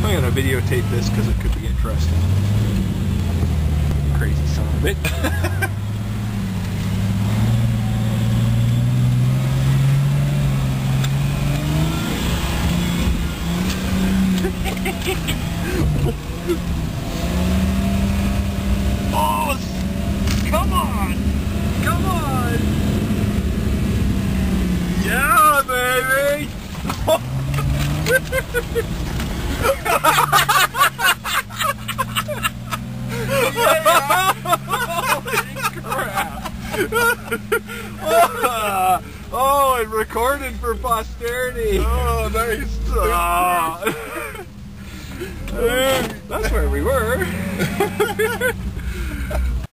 I'm gonna videotape this because it could be interesting. Crazy son of a bitch. Oh, come on! Come on! Yeah, baby! Yeah! Holy crap! Oh, it recorded for posterity. Oh, nice. Oh. That's where we were.